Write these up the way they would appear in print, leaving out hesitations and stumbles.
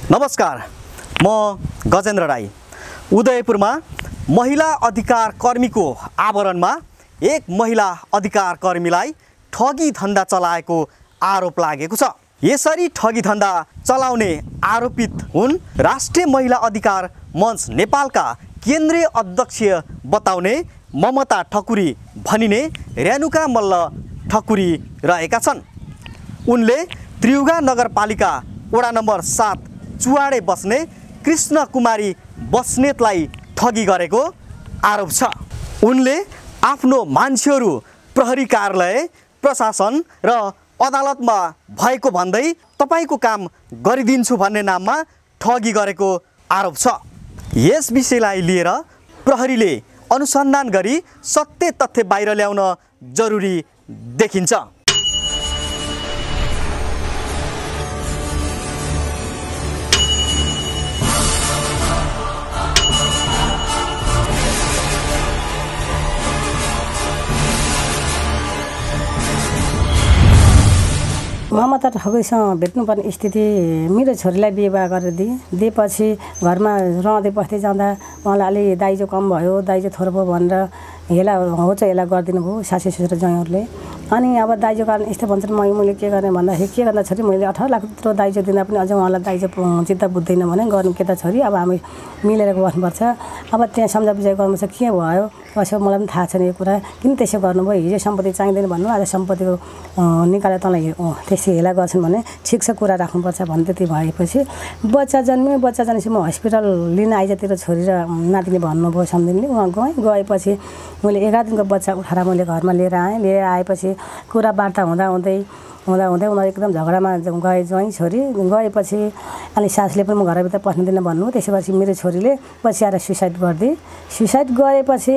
नमस्कार, म गजेन्द्र राई। उदयपुरमा महिला अधिकार कर्मीको आवरणमा एक महिला अधिकार कर्मीलाई ठगी धन्दा चलाएको आरोप लागेको छ। यसरी ठगी धन्दा चलाउने आरोपित हुन् राष्ट्रिय महिला अधिकार मञ्च नेपालका केन्द्रीय अध्यक्ष बताउने ममता ठकुरी भनिने रेणुका मल्ल ठकुरी रहेका छन्। उनले त्रियुगा नगरपालिका वडा नम्बर 7 चुवाडे बस्ने कृष्ण कुमारी बस्नेतलाई ठगी गरेको आरोप छ। उनले आफ्नो मान्छेहरू प्रहरी कार्यालय, प्रशासन र अदालतमा भएको भन्दै तपाईको काम गरिदिन्छु भन्ने नाममा ठगी गरेको आरोप छ। यस विषयलाई लिएर प्रहरीले अनुसन्धान गरी सत्य तथ्य बाहिर ल्याउन जरुरी देखिन्छ। ममता ठकुरीसँग भेट्नुपर्ने स्थिति मेरो छोरीलाई विवाह गरेर दिएपछि घरमा रहँदै बस्दै जाँदा उहाँलाई अलि दाइजो कम भयो, दाइजो थोर भयो भनेर हेला होच हेला गरिदिनु भयो सासू ससुरा ज्वाइँहरूले। अनि अब दाइजो कारण यस्तो भन्छन्, मैले के गर्ने भन्दाखेरि के गर्दा छोरी मैले 18 लाख त्यत्रो दाइजो दिँदा पनि अझ उहाँलाई दाइजो चित्त बुझ्दैन भने गर्नु के त छोरी, अब हामी मिलेर बस्नुपर्छ। अब त्यहाँ सम्झा बुझाइ गर्नुपर्छ। के भयो कसो मलाई पनि थाहा छैन यो कुरा, किन त्यसो गर्नुभयो? हिजो सम्पत्ति चाहिँदैन भन्नु, आज सम्पत्तिको निकालेर तँलाई त्यसै हेला गर्छन् भने ठिक छ कुरा राख्नुपर्छ भन्ने। त्यति भएपछि बच्चा जन्मेपछि म हस्पिटल लिन आइजतिर छोरी र नातिले भन्नुभयो सम्झिने। उहाँ गएपछि मैले 11 दिनको बच्चा उठाएर मैले घरमा लिएर आएपछि कुरा वार्ता हुँदै उनीहरू एकदम झगडामा गए ज्वाइँ छोरी। गएपछि अनि सासले पनि म घरभित्र पस्नु दिन भन्नु। त्यसपछि मेरो छोरीले पछि आएर सुसाइड गरेपछि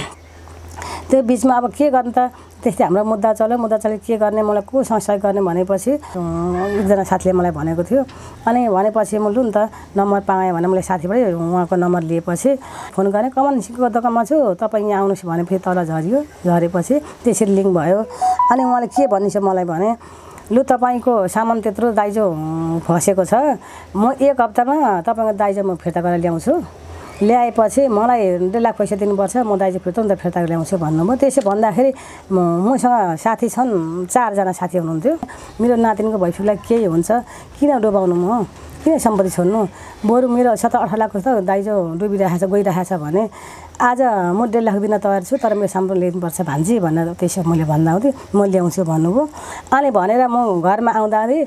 त्यो बिचमा अब के गर्नु त, त्यस्तै हाम्रो मुद्दा चल्यो के गर्ने, मलाई को सहयोग गर्ने भनेपछि एकजना साथीले मलाई भनेको थियो। अनि भनेपछि म लु नि त नम्बर पाएँ भने मैले साथीबाट उहाँको नम्बर लिएपछि फोन गरेँ। कमानको दोकानमा छु, तपाईँ यहाँ आउनुहोस् भनेपछि तल झरेपछि त्यसरी लिङ्क भयो। अनि उहाँले के भनिन्छ मलाई भने, लु तपाईँको सामान त्यत्रो दाइजो फसेको छ, म 1 हप्तामा तपाईँको दाइजो म फिर्ता गरेर ल्याउँछु। ल्याएपछि मलाई 1.5 लाख पैसा दिनुपर्छ, म दाइजो फिर्ता ल्याउँछु भन्नुभयो। त्यसो भन्दाखेरि मसँग साथी छन्, 4 जना साथी हुनुहुन्थ्यो। मेरो नातिनीको भइफुलाई केही हुन्छ किन डुबाउनु, म किन सम्पत्ति छोड्नु, बरु मेरो 17-18 लाख त दाइजो गइरहेछ भने आज म 1.5 लाख दिन तयार छु, तर मेरो सामान ल्याउनुपर्छ भान्जी भनेर त्यसो मैले भन्दा हुँदै म ल्याउँछु भन्नुभयो। अनि भनेर म घरमा आउँदाखेरि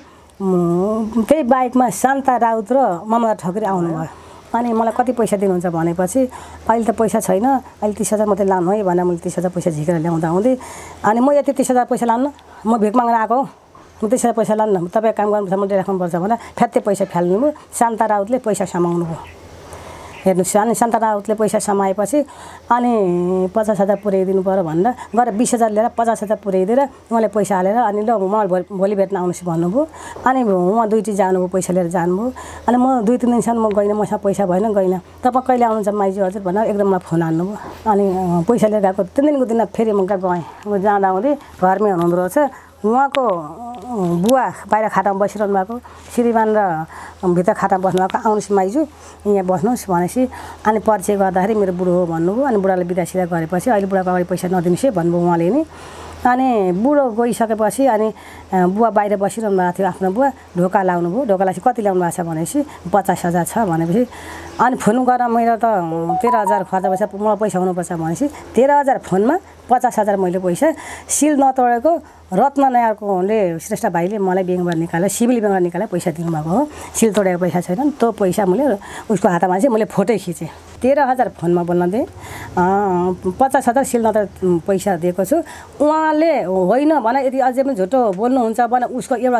त्यही बाइकमा शान्ता राउत र ममता ठकुरी आउनुभयो। अनि मलाई कति पैसा दिनुहुन्छ भनेपछि अहिले त पैसा छैन, अहिले 30,000 मात्रै लानु है भनेर मैले 30,000 पैसा झिकेर ल्याउँदा हुँदै अनि म यति 30,000 पैसा लान्न, म भिख माग्न आएको हो, म 30,000 पैसा लान्न, तपाईँ काम गर्नुपर्छ, मैले राख्नुपर्छ भनेर फ्यात्तै पैसा फाल्नुभयो। शान्ता राउतले पैसा समाउनु भयो। हेर्नुहोस्, अनि शान्ता राउतले पैसा समाएपछि अनि 50,000 पुर्याइदिनु पऱ्यो भनेर गएर 20,000 लिएर 50,000 पुर्याइदिएर उहाँले पैसा हालेर अनि ल मलाई भोलि भेट्न आउनुहोस् भन्नुभयो। अनि उहाँ दुईटी जानुभयो, पैसा लिएर जानुभयो। अनि म 2-3 दिनसम्म म गइनँ, मसँग पैसा भएन गइनँ। तपाईँ कहिले आउनुहुन्छ माइजू हजुर भनेर एकदम मलाई फोन हान्नुभयो। अनि पैसा लिएर गएको 3 दिनको दिन फेरि म गएँ। म जाँदा हुँदै घरमै हुनुहुँदो रहेछ। उहाँको बुवा बाहिर खाटामा बसिरहनु भएको, श्रीमान र भित्र खाटामा बस्नु भएको। आउनुहोस् माइजू यहाँ बस्नुहोस् भनेपछि अनि परिचय गर्दाखेरि मेरो बुढो हो भन्नुभयो। अनि बुढाले बिदा गरेपछि अहिले बुढाको अगाडि पैसा नदिनुहोस् है भन्नुभयो उहाँले नि। अनि बुढो गइसकेपछि अनि बुवा बाहिर बसिरहनु भएको थियो, आफ्नो बुवा ढोका लाउनु भयो। ढोका लाएपछि कति ल्याउनु भएको छ भनेपछि 50,000 छ भनेपछि अनि फोन गरेर मेरो त 13,000 खर्च भएछ, मलाई पैसा हुनुपर्छ भनेपछि 13,000 फोनमा 50,000 मैले पैसा सिल नतोडेको रत्ननगरकोले श्रेष्ठ भाइले मलाई ब्याङ्कबाट निकालेर सिभिल ब्याङ्कबाट निकालेर पैसा दिनुभएको हो। सिल तोडेको पैसा छैन, त्यो पैसा मैले उसको हातमा चाहिँ मैले फोटो खिचेँ। 13,000 फोनमा बोल्न दिएँ, 50,000 सिल नतोड पैसा दिएको छु। उहाँले होइन भने यदि अझै पनि झुटो बोल्नुहुन्छ भने उसको एउटा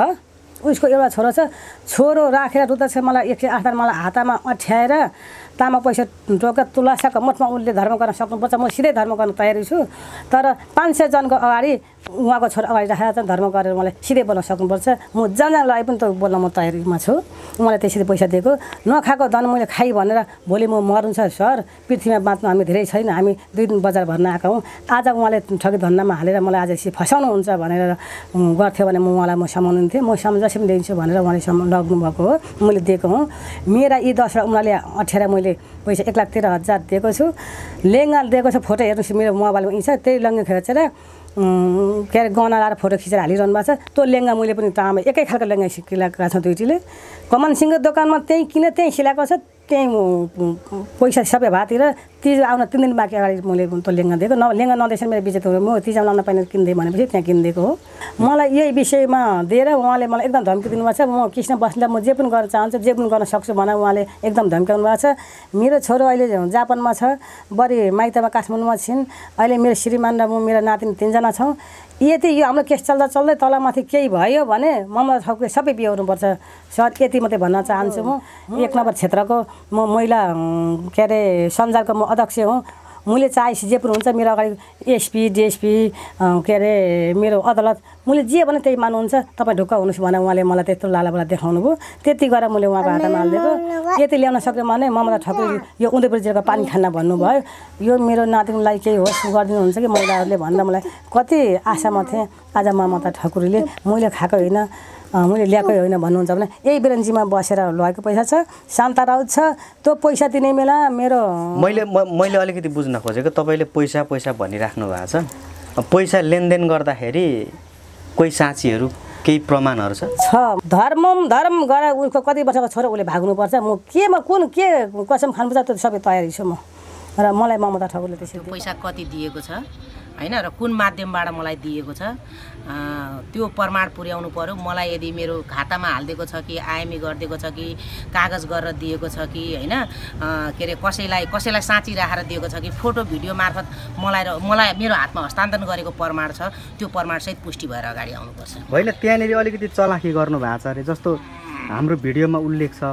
छोरो छ, छोरो राखेर रुद्र छ मलाई 108 मलाई हातमा अठ्याएर तामा पैसा टोका तुलासाको मतमा उसले धर्म गर्न सक्नुपर्छ। म सिधै धर्म गर्न तयारी छु, तर 500 जनको अगाडि उहाँको छोरा अगाडि राखेर चाहिँ धर्म गरेर मलाई सिधै बोल्न सक्नुपर्छ। म जहाँ लगाए पनि त बोल्न म तयारीमा छु। उहाँले त्यसरी पैसा दिएको नखाएको धन मैले खाइ भनेर भोलि म मर्नु छ सर पृथ्वीमा बाँच्नु हामी धेरै छैन हामी 2 दिन बजार भर्न आएका हौँ आज उहाँले ठगी धन्दामा हालेर मलाई आज यसरी फसाउनुहुन्छ भनेर गर्थ्यो भने म उहाँलाई म समाउनु थिएँ म जसरी दिन्छु भनेर उहाँले लग्नु भएको हो मैले दिएको हुँ मेरा यी 10 उनीहरूले अठ्याएर मैले पैसा 1,13,000 दिएको छु लेङ्गा दिएको छ फोटो हेर्नुहोस् मेरो मोबाइलमा यी छ त्यही लङ्गा खिचेर के अरे गहना लाएर फोटो खिचेर हालिरहनु भएको छ त्यो लेङ्गा मैले पनि तामा एकै खालको लेङ्गा सिलाएका छ दुईटीले कमान सिंहको दोकानमा त्यहीँ किन त्यहीँ सिलाएको छ त्यहीँ पैसा सबै भातिर तिज आउन 3 दिन बाँकी अगाडि मैले त्यो लेङ्गा दिएको लेङ्गा नदेखेर मेरो बिजेत म तिज आउन पाइने किन्दै भनेपछि त्यहाँ किनिदिएको हो मलाई यही विषयमा दिएर उहाँले मलाई एकदम धम्की दिनुभएको छ म कृष्ण बस्नेतलाई म जे पनि गर्न चाहन्छु जे पनि गर्न सक्छु भनेर उहाँले एकदम धम्काउनु भएको छ मेरो छोरो अहिले जापानमा छ बढी माइतमा काठमाडौँमा छिन् अहिले मेरो श्रीमान र म मेरो नातिनी 3 जना छौँ यति यो हाम्रो केस चल्दा चल्दै तलमाथि केही भयो भने ममता ठकुरले सबै बिहोर्नुपर्छ सर यति मात्रै भन्न चाहन्छु म 1 नम्बर क्षेत्रको म महिला के अरे सञ्जालको म अध्यक्ष हुँ मैले चाहेपछि जे पनि हुन्छ मेरो अगाडि एसपी डिएसपी के अरे मेरो अदालत मैले जे भने त्यही मान्नुहुन्छ तपाईँ ढुक्क हुनुहोस् भने उहाँले मलाई त्यत्रो लालाबला देखाउनु भयो त्यति गरेर मैले उहाँको हातमा हालिदिएको यति ल्याउन सक्यो भने ममता ठकुरले यो उदयपुर जिल्लाको पानी खाना भन्नुभयो यो मेरो नातिनीलाई केही होस् गरिदिनुहुन्छ कि महिलाहरूले भन्दा मलाई कति आशामा थिएँ आज ममता ठकुरले मैले खाएको होइन मैले ल्याएकै होइन भन्नुहुन्छ भने यही बिरन्जीमा बसेर लगेको पैसा छ शान्ता राउत छ त्यो पैसा दिने बेला मेरो मैले अलिकति बुझ्न खोजेको तपाईँले पैसा भनिराख्नु भएको छ पैसा लेनदेन गर्दाखेरि कोही साक्षीहरू केही प्रमाणहरू छ धर्म गरेर उसको कति वर्षको छोरा उसले भाग्नुपर्छ म केमा कुन के कसम खानुपर्छ त्यो सबै तयारी छु म र मलाई ममता ठकुरले त्यसरी पैसा कति दिएको छ हैन र कुन माध्यमबाट मलाई दिएको छ त्यो प्रमाण पुर्याउनु पर्यो मलाई यदि मेरो खातामा हाल्दिएको छ कि आइएमई गरिदिएको छ कि कागज गरेर दिएको छ कि हैन के अरे कसैलाई साँची राखेर दिएको छ कि फोटो भिडियो मार्फत मलाई मेरो हातमा हस्तान्तरण गरेको प्रमाण छ त्यो प्रमाणसहित पुष्टि भएर अगाडि आउनुपर्छ होइन त्यहाँनिर अलिकति चलाखी गर्नु भएको छ अरे जस्तो हाम्रो भिडियोमा उल्लेख छ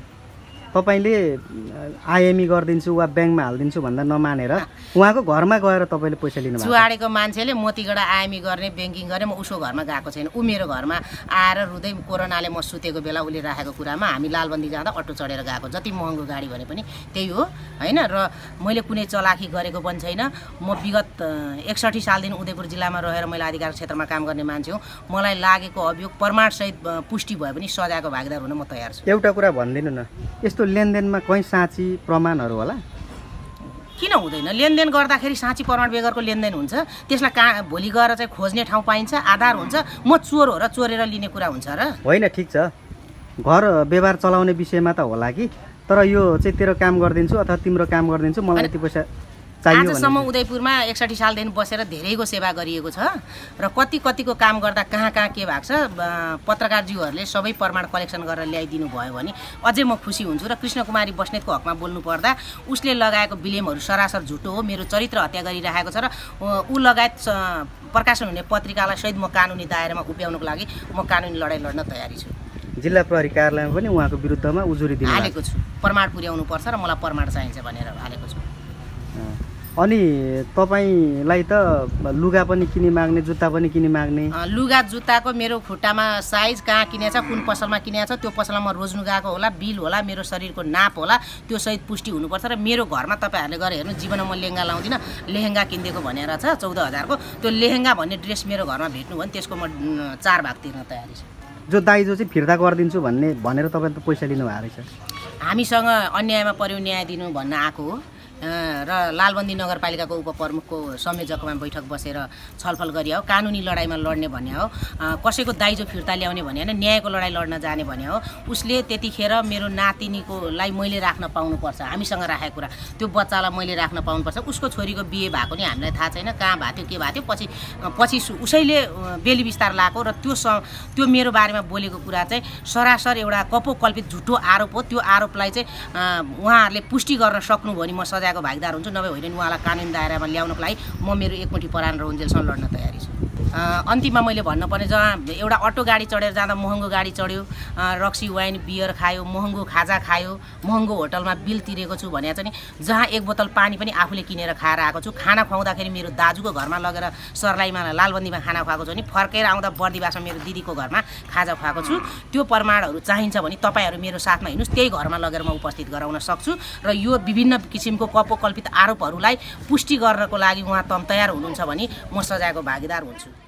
तपाईले आइएमई गरिदिन्छु वा ब्याङ्कमा हालिदिन्छु भन्दा नमानेर उहाँको घरमा गएर तपाईले पैसा लिनु भएको छुवाडेको मान्छेले मोतीगढा आइएमई गर्ने ब्याङ्किङ गर्ने म उसको घरमा गएको छैन उ मेरो घरमा आएर रुँदै कोरोनाले म सुतेको बेला उसले राखेको कुरामा हामी लालबन्दी जाँदा अटो चढेर गएको जति महँगो गाडी भने पनि त्यही हो हैन र मैले कुनै चलाखी गरेको पनि छैन म विगत 61 सालदेखि उदयपुर जिल्लामा रहेर महिला अधिकार क्षेत्रमा काम गर्ने मान्छे हुँ मलाई लागेको अभियोग प्रमाणसहित पुष्टि भए पनि सजायको भागीदार हुन म तयार छु एउटा कुरा भनिदिनु न यस्तो लेनदेनमा कहीँ साँची प्रमाणहरू होला किन हुँदैन लेनदेन गर्दाखेरि साँची प्रमाण बेगरको लेनदेन हुन्छ त्यसलाई भोलि गएर चाहिँ खोज्ने ठाउँ पाइन्छ आधार हुन्छ म चोर हो र चोरेर लिने कुरा हुन्छ र होइन ठिक छ घर व्यवहार चलाउने विषयमा त होला कि तर यो चाहिँ तेरो काम गरिदिन्छु अथवा तिम्रो काम गरिदिन्छु मलाई यति पैसा आजसम्म उदयपुरमा 61 सालदेखि बसेर धेरैको सेवा गरिएको छ र कतिको काम गर्दा कहाँ के भएको छ पत्रकारज्यूहरूले सबै प्रमाण कलेक्सन गरेर ल्याइदिनु भयो भने अझै म खुसी हुन्छु र कृष्ण कुमारी बस्नेतको हकमा बोल्नु पर्दा उसले लगाएको बिलेमहरू सरासर झुटो हो मेरो चरित्र हत्या गरिरहेको छ र ऊ लगायत प्रकाशन हुने पत्रिकालाई सहित म कानुनी दायरामा उभ्याउनको लागि म कानुनी लडाइँ लड्न तयारी छु जिल्ला प्रहरी कार्यालयमा पनि उहाँको विरुद्धमा उजुरी दिनु हालेको छु प्रमाण पुर्याउनु पर्छ र मलाई प्रमाण चाहिन्छ भनेर हालेको छु अनि तपाईलाई त लुगा पनि किनि माग्ने जुत्ता पनि किनि माग्ने लुगा जुत्ताको मेरो खुट्टामा साइज कहाँ किनेछ कुन पसलमा किनेछ त्यो पसलमा म रोज्नु गएको होला बिल होला मेरो शरीरको नाप होला त्यो सहित पुष्टि हुनुपर्छ र मेरो घरमा तपाईहरुले गएर हेर्नु जीवनमा म लेहेंगा लाउँदिन लेहेंगा किनिदिएको भनेर छ 14,000 को त्यो लेहेंगा भन्ने ड्रेस मेरो घरमा भेट्नु भने त्यसको म 4 भाग तिर्न तयारी छु जो दाइजो चाहिँ फिर्ता गरिदिन्छु भनेर तपाईले त पैसा लिनु भएको रहेछ हामीसँग अन्यायमा पर्यो न्याय दिनु भन्न आएको हो र लालबन्दी नगरपालिकाको उपप्रमुखको संयोजकमा बैठक बसेर छलफल गरियो कानुनी लडाईमा लड्ने भन्ने हो कसैको दाइजो फिर्ता ल्याउने भन्ने हैन न्यायको लडाई लड्न जाने भन्ने हो उसले त्यतिखेर मेरो नातिनीकोलाई मैले राख्न पाउनुपर्छ हामीसँग राखेको कुरा त्यो बच्चालाई मैले राख्न पाउनुपर्छ उसको छोरीको बिहे भएको नि हामीलाई थाहा छैन कहाँ भएको थियो के भएको थियो पछि उसैले बेली विस्तार लाएको र त्यो मेरो बारेमा बोलेको कुरा चाहिँ सरासर एउटा कपोकल्पित झुटो आरोप हो त्यो आरोपलाई चाहिँ उहाँहरूले पुष्टि गर्न सक्नु भयो नि म सजायको भागीदार हुन्छु नभए होइन उहाँलाई कानुनी दायरामा ल्याउनको लागि म मेरो एकमुठी परान र उन्जेलसँग लड्न तयारी छु अन्तिममा मैले भन्नुपर्ने जहाँ एउटा अटो गाडी चढेर जाँदा महँगो गाडी चढ्यो, रक्सी वाइन बियर खायो, महँगो खाजा खायो, महँगो होटलमा बिल तिरेको छु भने चाहिँ जहाँ एक बोतल पानी पनि आफूले किनेर खाएर आएको छु। खाना खुवाउँदाखेरि मेरो दाजुको घरमा लगेर सर्लाहीमा लालबन्दीमा खाना खुवाएको छु भने फर्केर आउँदा बर्दिवासमा मेरो दिदीको घरमा खाजा खुवाएको छु। त्यो प्रमाणहरू चाहिन्छ भने तपाईँहरू मेरो साथमा हिँड्नुहोस्, त्यही घरमा लगेर म उपस्थित गराउन सक्छु र यो विभिन्न किसिमको कपोकल्पित आरोपहरूलाई पुष्टि गर्नको लागि उहाँ तयार हुनुहुन्छ भने म सजायको भागीदार हुन्छु।